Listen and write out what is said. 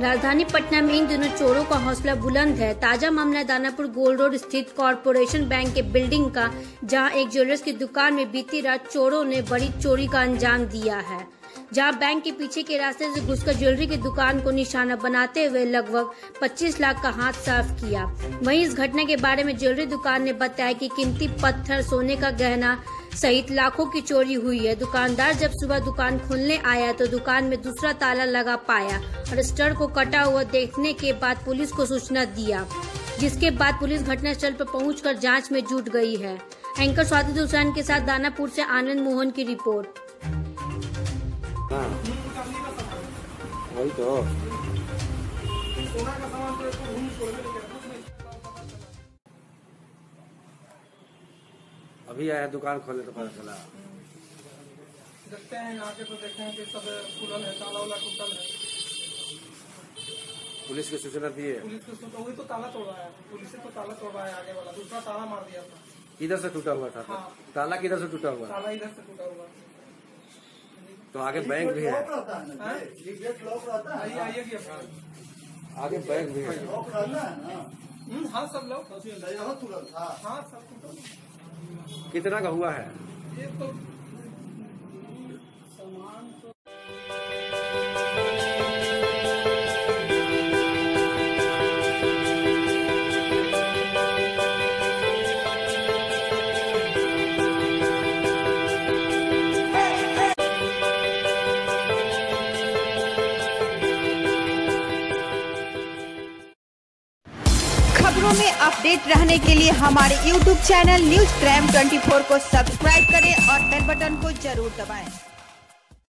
राजधानी पटना में इन दिनों चोरों का हौसला बुलंद है। ताजा मामला दानापुर गोल्ड रोड स्थित कॉरपोरेशन बैंक के बिल्डिंग का, जहां एक ज्वेलर्स की दुकान में बीती रात चोरों ने बड़ी चोरी का अंजाम दिया है। जहां बैंक के पीछे के रास्ते से घुसकर ज्वेलरी की दुकान को निशाना बनाते हुए लगभग 25 लाख का हाथ साफ किया। वहीं इस घटना के बारे में ज्वेलरी दुकान ने बताया कि कीमती पत्थर, सोने का गहना सहित लाखों की चोरी हुई है। दुकानदार जब सुबह दुकान खोलने आया तो दुकान में दूसरा ताला लगा पाया और स्टर को कटा हुआ देखने के बाद पुलिस को सूचना दिया, जिसके बाद पुलिस घटनास्थल पर पहुंचकर जांच में जुट गई है। एंकर स्वाति हुसैन के साथ दानापुर से आनंद मोहन की रिपोर्ट। वही तो अभी आया दुकान खोलने तो पता चला। देखते हैं आगे तो देखते हैं कि सब खुलल है, ताला वाला टूटल है। पुलिस की सूचना दी है। पुलिस की सूचना, वही तो ताला तोड़वाया, पुलिस तो ताला तोड़वाया, आगे वाला दूसरा ताला मार दिया था। किधर से टूटा हुआ था? हाँ। ताला किधर से टूटा हुआ? ताला इधर से टूटा हुआ। तो आगे बैंक भी है। आइए कि आगे बैंक भी है। हाँ सब लोग, हाँ सब। कितना का हुआ है? ये तो खबरों में अपडेट रहने के लिए हमारे YouTube चैनल न्यूज़ क्राइम 24 को सब्सक्राइब करें और बेल बटन को जरूर दबाएं।